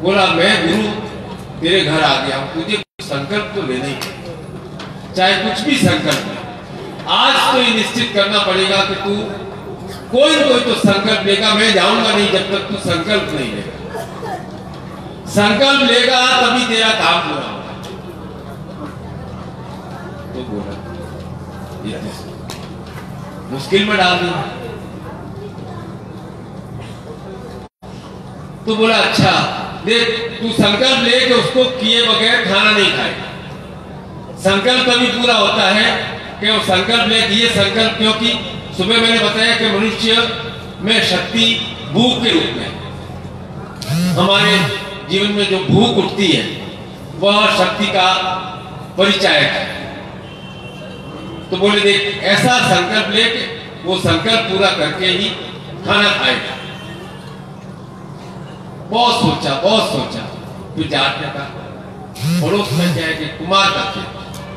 बोला मैं गुरु तेरे घर आ गया, तुझे संकल्प तो लेना ही, चाहे कुछ भी संकल्प। आज तो ये निश्चित करना पड़ेगा कि तू कोई न कोई तो संकल्प लेगा। मैं जाऊंगा नहीं जब तक तू संकल्प नहीं लेगा। संकल्प लेगा तभी तेरा काम पूरा होगा। तो बोला ये मुश्किल में डाल दिया। तो बोला अच्छा देख, तू संकल्प ले कि उसको किए बगैर खाना नहीं खाएगा। संकल्प तभी पूरा होता है कि वो संकल्प ले। ये संकल्प क्योंकि सुबह मैंने बताया कि मनुष्य में शक्ति भूख के रूप में, हमारे जीवन में जो भूख उठती है वह शक्ति का परिचायक है। तो बोले देख, ऐसा संकल्प ले कि वो संकल्प पूरा करके ही खाना खाएगा। बहुत सोचा, फिर जाके का पड़ोस में क्या है कि कुमार का खेत।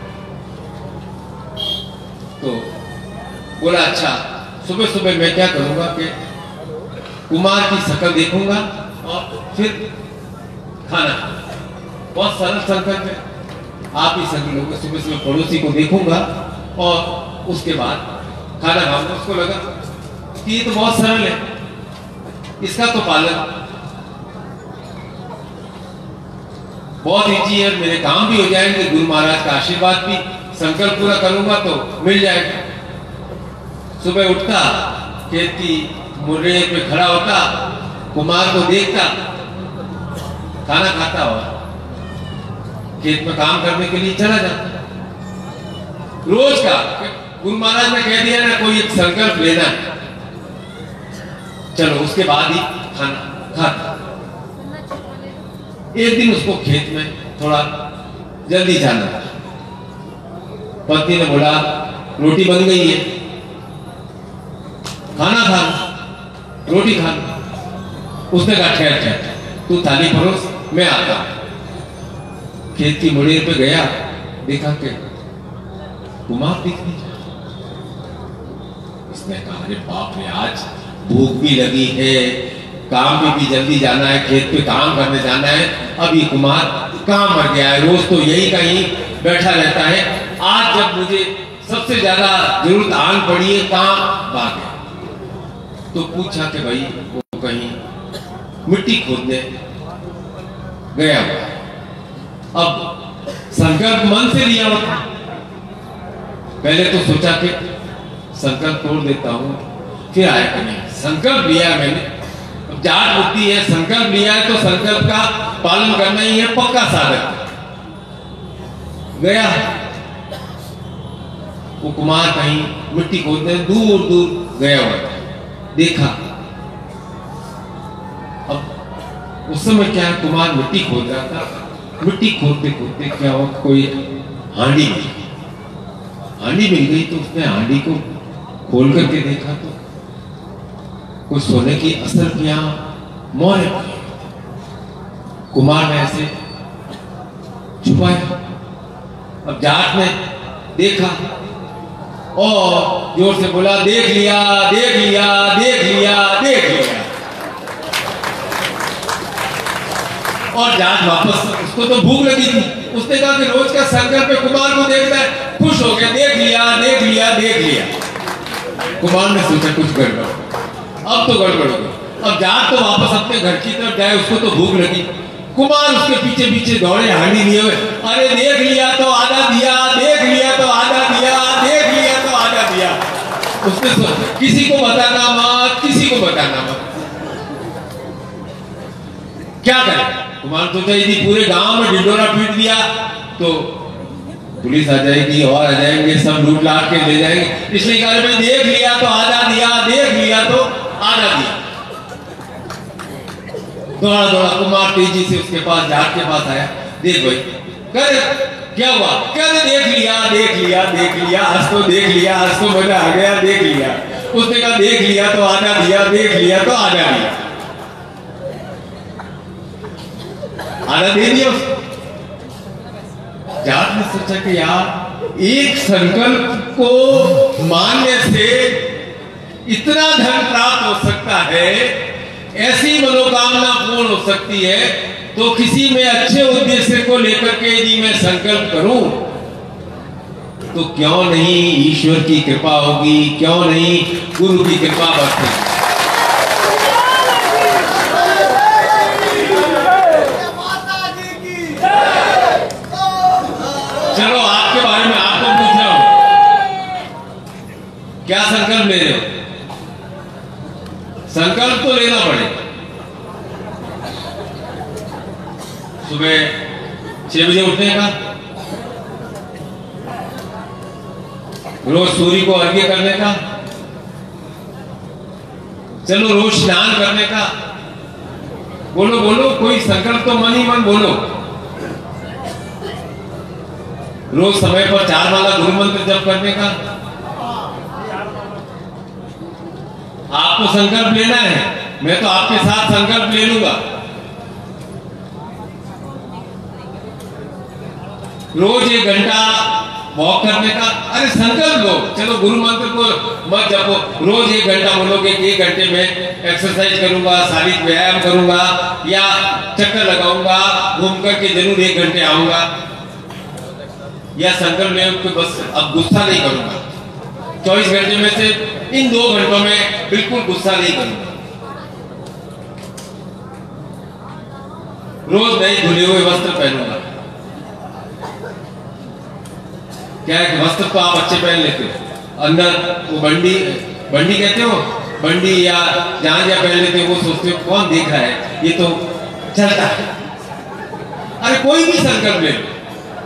तो बोला अच्छा सुबह सुबह मैं क्या करूंगा कि कुमार की शक्ल देखूंगा और फिर खाना। बहुत सरल संकल्प है, आप ही संकल्प लोगे। सुबह सुबह पड़ोसी को देखूंगा और उसके बाद खाना खाऊंगा। उसको लगा कि ये तो बहुत सरल है, इसका तो पालन बहुत ईजी है, मेरे काम भी हो जाएंगे, गुरु महाराज का आशीर्वाद भी, संकल्प पूरा करूंगा तो मिल जाएगा। सुबह उठता, खेत की मुर्रे पे खड़ा होता, कुमार को देखता, खाना खाता और खेत में काम करने के लिए चला जाता। रोज का गुरु महाराज ने कह दिया ना, कोई एक संकल्प लेना, चलो उसके बाद ही खाना खाता। एक दिन उसको खेत में थोड़ा जल्दी जाना था। पत्नी ने बोला रोटी बन गई है, खाना खाना, रोटी खाना। उसने कहा ठहर, तू थाली परोस, मैं आता हूं। खेत की मुड़ेर पे गया, देखा कि कुमार दिख नहीं रहा। उसने कहा अरे बाप रे, आज भूख भी लगी है, काम पे भी जल्दी जाना है, खेत पे काम करने जाना है, अब ये कुमार कहाँ मर गया है? रोज तो यही कहीं बैठा रहता है, आज जब मुझे सबसे ज्यादा जरूरत आन पड़ी है, कहाँ भाग गया? तो पूछा कि भाई वो कहीं मिट्टी खोदने गया हुआ। अब संकल्प मन से लिया हुआ, पहले तो सोचा कि संकल्प तोड़ देता हूं, फिर आया कि नहीं, संकल्प लिया मैंने, जाट बुद्धि है, संकल्प लिया है तो संकल्प का पालन करना ही है पक्का साधक। गया वो कुमार कहीं मिट्टी खोदने दूर दूर गया हुआ था, देखा। अब उस समय क्या है, कुमार मिट्टी खोद रहा था, मिट्टी खोदते खोदते क्या हुआ, कोई हांडी मिल गई। हांडी मिल गई तो उसने हांडी को खोल करके देखा तो कुछ सोने की असल क्या मोहर है। कुमार ने ऐसे छुपाया। अब जाट ने देखा और जोर से बोला देख लिया, देख लिया, देख लिया, देख लिया। और जाट वापस, उसको तो भूख लगी थी, उसने कहा कि रोज का संकल्प पे कुमार को देखता है, खुश हो गया, देख लिया, देख लिया, देख लिया। कुमार ने सोचा कुछ गड़बड़, अब तो गड़बड़ हो गई। अब जाट तो वापस अपने घर की तरफ जाए, उसको तो भूख लगी। कुमार उसके पीछे पीछे दौड़े हांडी लिए हुए, अरे देख लिया तो आधा दिया, देख लिया तो आधा दिया, देख लिया तो आधा दिया। उसने किसी को बताना मत, किसी को बताना मत। क्या करे? कुमार सोचा यदि पूरे गांव में ढिंडोरा पीट दिया तो पुलिस आ जाएगी और आ जाएंगे, सब लूट लाट के ले जाएंगे। इसलिए कहा मैं देख लिया तो आधा दिया, देख लिया तो आधा दिया। दौड़ा दौड़ा कुमार तेजी से उसके पास, जाट के पास आया। देख भाई, करे क्या हुआ? क्या देख लिया, देख लिया, देख लिया, आज तो देख लिया, आज तो मजा आ गया, देख लिया। उसने कहा देख लिया तो आधा दिया, देख लिया तो आधा दिया, आधा दे दिया। जाट ने सोचा कि यार एक संकल्प को मानने से इतना धन प्राप्त हो सकता है, ऐसी मनोकामना पूर्ण हो सकती है तो किसी में अच्छे उद्देश्य को लेकर के यदि मैं संकल्प करूं तो क्यों नहीं ईश्वर की कृपा होगी, क्यों नहीं गुरु की कृपा बरसेगी। चलो आपके बारे में आपको पूछ रहा हूं, क्या संकल्प ले रहे हो? संकल्प तो लेना पड़ेगा। सुबह 6 बजे उठने का, रोज सूर्य को अर्घ्य करने का, चलो रोज स्नान करने का। बोलो बोलो, कोई संकल्प तो मन ही मन बोलो। रोज समय पर 4 माला गुरु मंत्र जप करने का। आपको संकल्प लेना है, मैं तो आपके साथ संकल्प ले लूंगा। रोज 1 घंटा वॉक करने का। अरे संकल्प लो, चलो गुरु मंत्र को मत जपो, रोज 1 घंटा बोलोगे कि 1 घंटे में एक्सरसाइज करूंगा, शारीरिक व्यायाम करूंगा या चक्कर लगाऊंगा, घूम करके जरूर 1 घंटे आऊंगा। या संकल्प ले कि बस अब गुस्सा नहीं करूंगा, 24 घंटे में से इन 2 घंटों में बिल्कुल गुस्सा नहीं करूंगा। रोज नए धुले हुए वस्त्र पहनूंगा। क्या है कि वस्त्र तो आप अच्छे पहन लेते हो, अंदर वो बंडी कहते हो, बंडी या जहां पहन लेते हो, वो सोचते हो कौन देख रहा है, ये तो चलता है। अरे कोई भी संकल्प ले लो,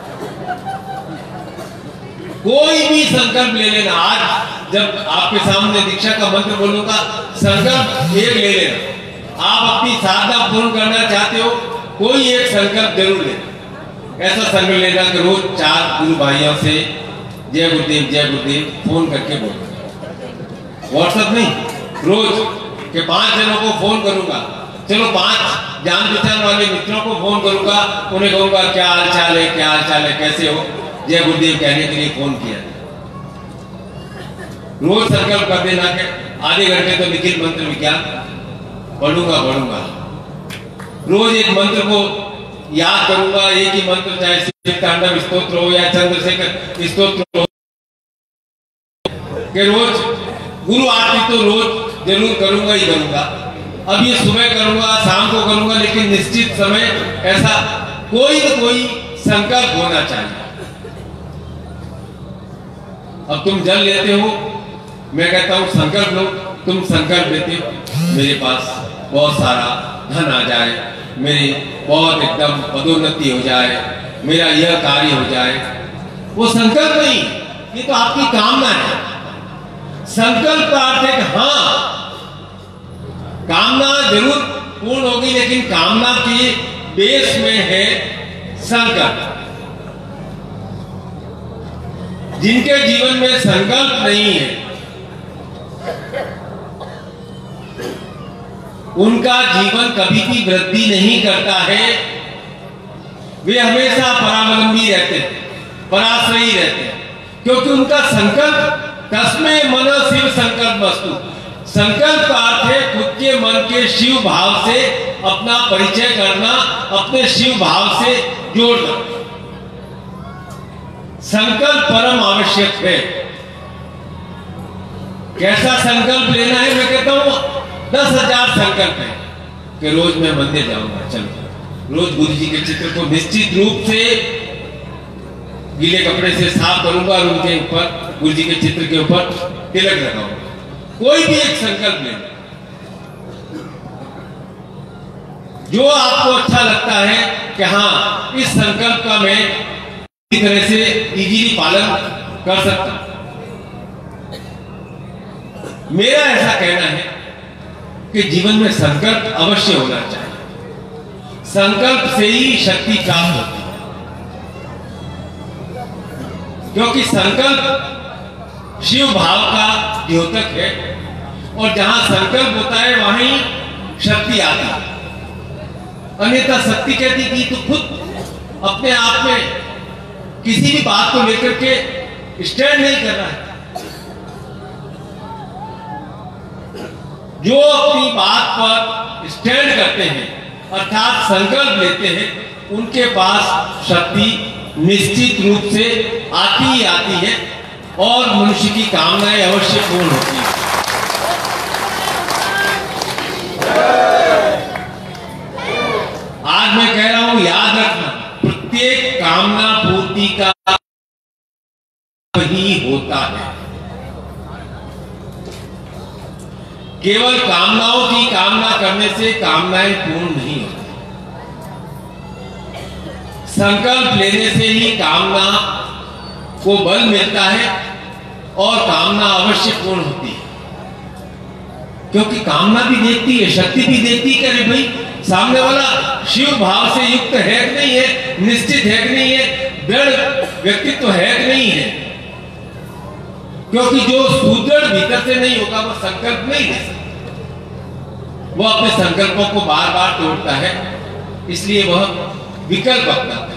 कोई भी संकल्प ले लेना। आज जब आपके सामने दीक्षा का मंत्र बोलूंगा, संकल्प एक ले लेना। आप अपनी साधना पूर्ण करना चाहते हो, कोई एक संकल्प जरूर लेना। ऐसा संकल्प लेना कि रोज 4 गुरु भाइयों से जय गुरुदेव फोन करके बोलूंगा। व्हाट्सएप नहीं, रोज के 5 जनों को फोन करूंगा। चलो 5 जान पहचान वाले मित्रों को फोन करूंगा, उन्हें कहूंगा क्या हाल चाल है, क्या हाल चाल है, कैसे हो, जय गुरुदेव कहने के लिए फोन किया। रोज संकल्प कर देना कि आधे घंटे तो निखिल मंत्र विज्ञान पढ़ूंगा। रोज एक मंत्र को याद करूंगा, एक ही मंत्र, चाहे शिव तांडव स्तोत्र हो या चंद्रशेखर स्तोत्र हो, कि रोज गुरु आरती तो रोज जरूर करूंगा ही करूंगा। अब ये सुबह करूंगा, शाम को करूंगा, लेकिन निश्चित समय ऐसा कोई न कोई संकल्प होना चाहिए। अब तुम जल लेते हो, मैं कहता हूं संकल्प लो। तुम संकल्प लेते हो मेरे पास बहुत सारा धन आ जाए, मेरी बहुत एकदम पदोन्नति हो जाए, मेरा यह कार्य हो जाए, वो संकल्प नहीं, ये तो आपकी कामना है। संकल्प का अर्थ है कि हाँ, कामना जरूर पूर्ण होगी, लेकिन कामना की बेस में है संकल्प। जिनके जीवन में संकल्प नहीं है, उनका जीवन कभी भी वृद्धि नहीं करता है। वे हमेशा परावलंबी रहते हैं, पराश्रयी रहते हैं, क्योंकि उनका संकल्प तस्मै मन शिव संकल्प वस्तु। संकल्प का अर्थ है खुद के मन के शिव भाव से अपना परिचय करना, अपने शिव भाव से जोड़ना। संकल्प परम आवश्यक है। कैसा संकल्प लेना है? मैं कहता हूं 10,000 संकल्प है कि रोज मैं मंदिर जाऊंगा। चलो रोज गुरु जी के चित्र को निश्चित रूप से गीले कपड़े से साफ करूंगा और उनके ऊपर, गुरु जी के चित्र के ऊपर तिलक लगाऊंगा। कोई भी एक संकल्प लेना जो आपको अच्छा लगता है कि हाँ, इस संकल्प का मैं इस तरह से इजीली पालन कर सकता हूं। मेरा ऐसा कहना है कि जीवन में संकल्प अवश्य होना चाहिए। संकल्प से ही शक्ति प्राप्त होती है, क्योंकि संकल्प शिव भाव का द्योतक है, और जहां संकल्प होता है वहीं शक्ति आती है। अन्यथा शक्ति कहती कि तो खुद अपने आप में किसी भी बात को लेकर के स्टैंड नहीं कर रहा है। जो अपनी बात पर स्टैंड करते हैं अर्थात संकल्प लेते हैं, उनके पास शक्ति निश्चित रूप से आती ही आती है और मनुष्य की कामनाएं अवश्य पूर्ण होती है। आज मैं कह रहा हूं, याद रखना, प्रत्येक कामना पूर्ति का ही होता है। केवल कामनाओं की कामना करने से कामनाएं पूर्ण नहीं होती। संकल्प लेने से ही कामना को बल मिलता है और कामना अवश्य पूर्ण होती है। क्योंकि कामना भी देती है, शक्ति भी देती है। अरे भाई, सामने वाला शिव भाव से युक्त है कि नहीं है, निश्चित है कि नहीं है, दृढ़ व्यक्तित्व है कि नहीं है। क्योंकि जो सुदृढ़ भीतर से नहीं होगा वो संकल्प नहीं ले सकता। वो अपने संकल्पों को बार बार तोड़ता है, इसलिए वह विकल्प अपनाता है।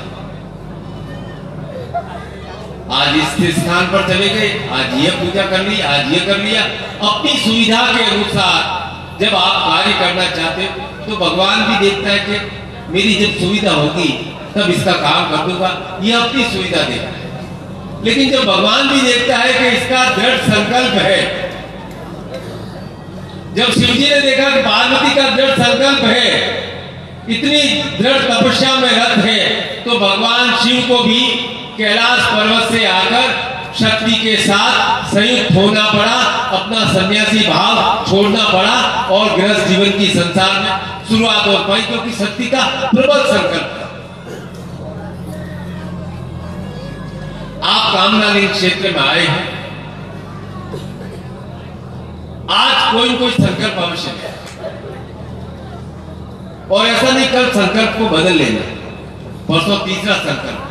आज इस स्थान पर चले गए, आज ये पूजा कर ली, आज ये कर लिया। अपनी सुविधा के अनुसार जब आप कार्य करना चाहते हो तो भगवान भी देखता है कि मेरी जब सुविधा होगी तब इसका काम कर दूंगा, ये अपनी सुविधा देखता है। लेकिन जब भगवान भी देखता है कि इसका दृढ़ संकल्प है, जब शिवजी ने देखा कि पार्वती का दृढ़ संकल्प है, इतनी दृढ़ तपस्या में रत है, तो भगवान शिव को भी कैलाश पर्वत से आकर शक्ति के साथ संयुक्त होना पड़ा, अपना सन्यासी भाव छोड़ना पड़ा और गृहस्थ जीवन की संसार में शुरुआत हो पाई, क्योंकि शक्ति का प्रबल संकल्प। आप कामनालीन क्षेत्र में आए हैं, आज कोई न कोई संकल्प आवश्यक है और ऐसा नहीं कल संकल्प को बदल लेना, परसों तीसरा संकल्प,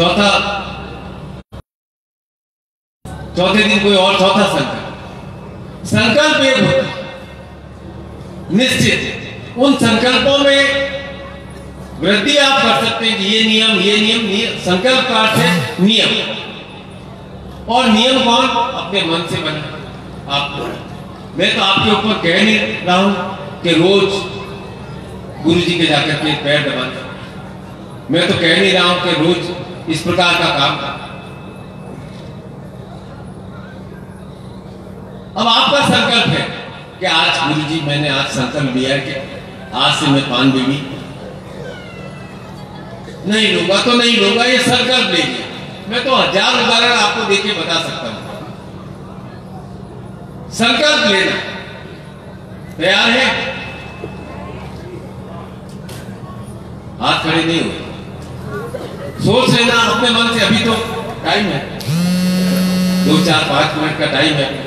चौथे दिन कोई और चौथा संकल्प। संकल्प एक होता है निश्चित, उन संकल्पों में वृद्धि आप कर सकते हैं कि ये नियम, ये नियम, संकल्प का अर्थ है नियम। और नियम कौन? अपने मन से बना। आप, मैं तो आपके ऊपर कह नहीं रहा हूं कि रोज गुरु जी के जाकर के पैर दबाना, मैं तो कह नहीं रहा हूं कि रोज इस प्रकार का काम करना। अब आपका संकल्प है कि आज गुरु जी, मैंने आज संकल्प लिया है कि आज से मैं पान बीड़ी नहीं लूंगा, तो नहीं लूंगा, ये संकल्प ले लिया। मैं तो हजार उदाहरण आपको देके बता सकता हूं। संकल्प लेना, तैयार है? हाथ खड़े नहीं हुए, सोच लेना अपने मन से। अभी तो टाइम है, 2, 4, 5 मिनट का टाइम है।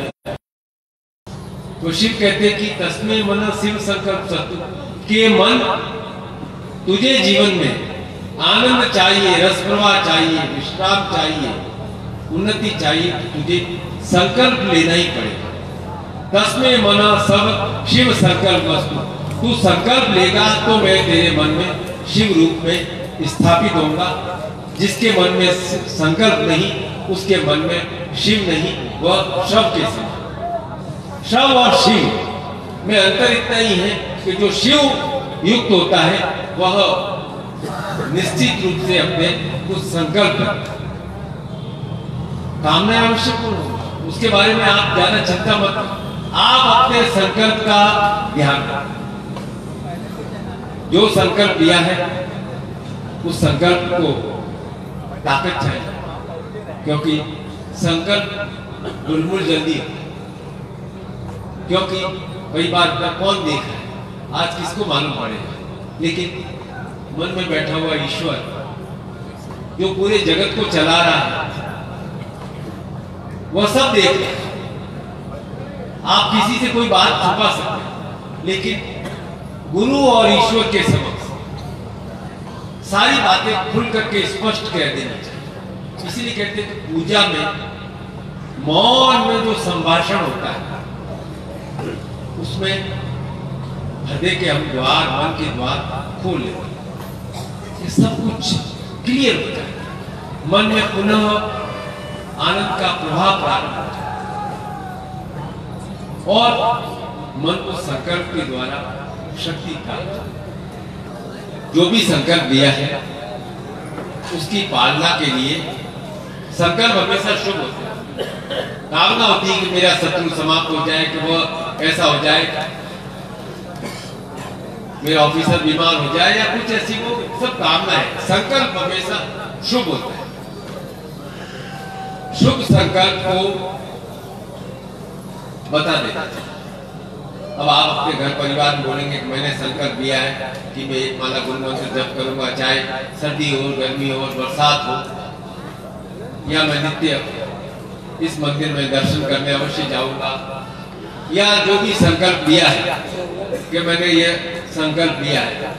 तो शिव कहते कि तस्मै मन शिव संकल्प सत्तु, के मन तुझे जीवन में आनंद चाहिए, रस प्रवाह चाहिए, विश्राम चाहिए, उन्नति चाहिए, तो तुझे संकल्प लेना ही पड़ेगा। तस्मै मन सब शिव संकल्प वस्तु, तू संकल्प लेगा तो मैं तेरे मन में शिव रूप में स्थापित होऊंगा। जिसके मन में संकल्प नहीं, उसके मन में शिव नहीं, वह शव के समान। शव और शिव में अंतर इतना ही है कि जो शिव युक्त होता है वह निश्चित रूप से अपने कुछ संकल्प, कामना अवश्य पूर्ण हो, उसके बारे में आप ज्यादा चिंता मत करो। आप अपने संकल्प का ध्यान रखें। जो संकल्प लिया है उस संकल्प को ताकत चाहिए, क्योंकि संकल्प गुलमुल जल्दी है। क्योंकि कई बार कौन देख रहा है, आज किसको मालूम पड़ेगा, लेकिन मन में बैठा हुआ ईश्वर जो पूरे जगत को चला रहा है वह सब देख रहा है। आप किसी से कोई बात छुपा सकते हैं, लेकिन गुरु और ईश्वर के समक्ष सारी बातें खुल करके स्पष्ट कह देना चाहिए। इसीलिए कहते हैं कि पूजा में मौन में जो संभाषण होता है उसमें हृदय के हम द्वार, मन के द्वार खोल लेते हैं, ये सब कुछ क्लियर होता है। मन में पुनः आनंद का प्रभाव प्रारंभ होता है और मन को संकल्प के द्वारा शक्ति प्राप्त होती है। जो भी संकल्प लिया है उसकी पालना के लिए संकल्प हमेशा शुभ होते हैं। कामना होती है कि मेरा शत्रु समाप्त हो जाए, कि वो ऐसा हो जाए, मेरा ऑफिसर बीमार हो जाए या कुछ ऐसी, वो सब कामना है। संकल्प हमेशा शुभ होता है। शुभ संकल्प को बता देता है। अब आप अपने घर परिवार में बोलेंगे कि मैंने संकल्प लिया है कि मैं एक माला गुरु मंत्र जप करूंगा, चाहे सर्दी हो, गर्मी हो, बरसात हो, या मैं नित्य इस मंदिर में दर्शन करने अवश्य जाऊंगा, या जो भी संकल्प लिया है कि मैंने ये संकल्प लिया है,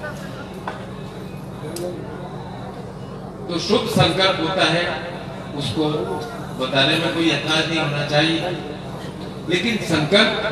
तो शुभ संकल्प होता है, उसको बताने में कोई ऐतराज नहीं होना चाहिए। लेकिन संकल्प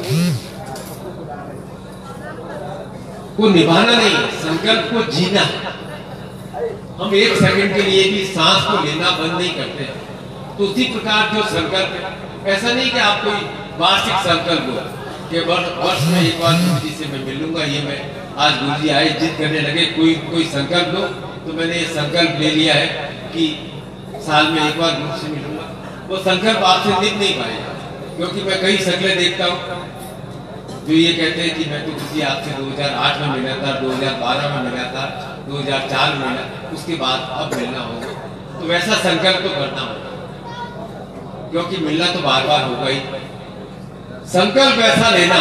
को निभाना नहीं, संकल्प को जीना। हम एक सेकंड के लिए भी सांस को लेना बंद नहीं करते। तो उसी प्रकार जो संकल्प है, ऐसा नहीं कि आप कोई वार्षिक संकल्प हो कि वर्ष में एक बार गुरु जी से मैं मिलूंगा, ये मैं आज गुरु जी आए जिद करने लगे कोई संकल्प लो, तो मैंने ये संकल्प ले लिया है कि साल में एक बार गुरु से मिलूंगा। वो संकल्प आपसे निभ नहीं पाएगा, क्योंकि मैं कई शक्लें देखता हूँ जो ये कहते हैं कि मैं तो किसी आपसे 2008 में मिला था, 2012 में मिला था, 2004 में मिला, उसके बाद अब मिलना होगा। तो वैसा संकल्प तो करना होगा, क्योंकि मिलना तो बार बार होगा ही। संकल्प ऐसा लेना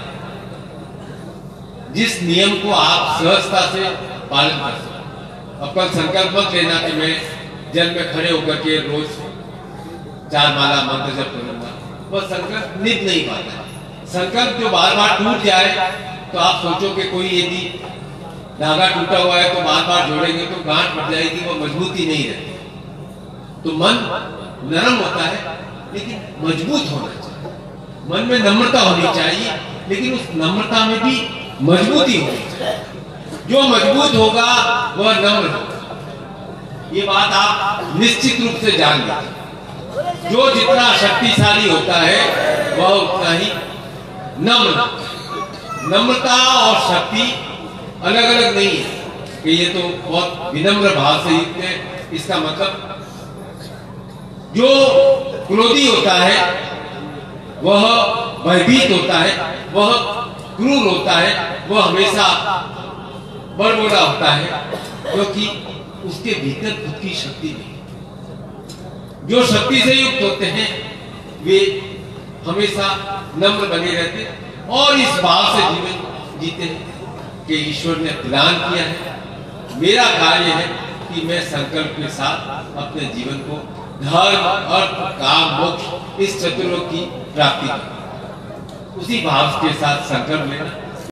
जिस नियम को आप सहजता से पालन कर सकें। अब कल संकल्प मत लेना कि मैं जल में खड़े होकर के रोज 4 माला मंत्र जप करूंगा, वह संकल्प निभ नहीं पाता। संकल्प जो बार बार टूट जाए, तो आप सोचो कि कोई यदि धागा टूटा हुआ है तो बार बार जोड़ेंगे तो गांठ पड़ जाएगी, वो मजबूती नहीं रहती। तो मन नरम होता है लेकिन मजबूत होना चाहिए। मन में नम्रता होनी चाहिए, लेकिन उस नम्रता में भी मजबूती होनी चाहिए। जो मजबूत होगा वह नम्र होगा। ये बात आप निश्चित रूप से जान लीजिए। जो जितना शक्तिशाली होता है वह उतना ही नम्र। नम्रता और शक्ति अलग अलग नहीं है कि ये तो बहुत विनम्र भाव से युक्त है। इसका मतलब जो क्रोधी होता है वह भयभीत होता है, वह क्रूर होता है, वह हमेशा बड़बड़ा होता है, क्योंकि उसके भीतर खुद की शक्ति नहीं। जो शक्ति से युक्त होते हैं वे हमेशा नम्र बने रहते हैं और इस भाव से जीवन जीते हैं कि ईश्वर ने प्रदान किया है। मेरा कार्य है कि मैं संकल्प के साथ अपने जीवन को धर्म, अर्थ, काम, मोक्ष इस चतुर्लोक की प्राप्ति करूं। उसी भाव के साथ संकल्प लेना